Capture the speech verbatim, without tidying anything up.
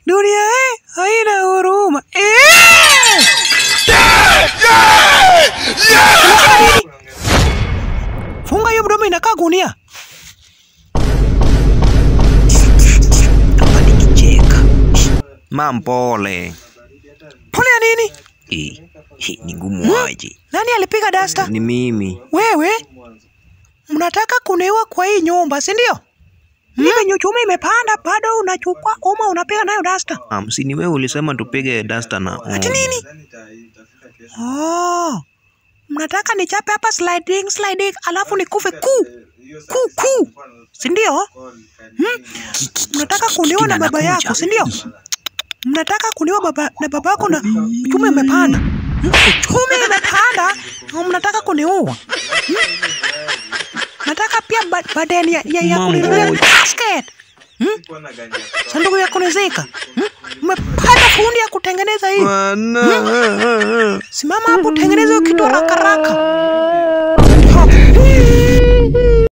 Dunia eh haina huruma. Eh! Yeah! Yeah! Yeah! Funga hiyo mdomo inakaa gunia. Mampole. Pole ya nini? Eh, hii ni ngumu aje. Nani alipiga dasta? Ni mimi. Wewe? Mnataka kuniua kwa hii nyumba, si ndio? Mimi nyuchumi imepanda bado unachukua uma unapiga nayo dasta. Um, si ni wewe ulisema tupige dasta na um. Ati nini? Oh. Mnataka nichape hapa sliding sliding alafu nikufe ku. Ku ku. Si ndio? Hmm? Mnataka kuniua na baba yako, si ndio? Mnataka kuniua baba na baba yako na uchumi umepanda. Uchumi umepanda. Mnataka kuniua. Hmm? Nataka pia badeni ya, ya, ya kulinulia basket. Hmm? Sanduku ya kunizika. Hmm? Umepata fundi ya kutengeneza hii. Hmm? Simama hapo tengeneza kitu haraka haraka.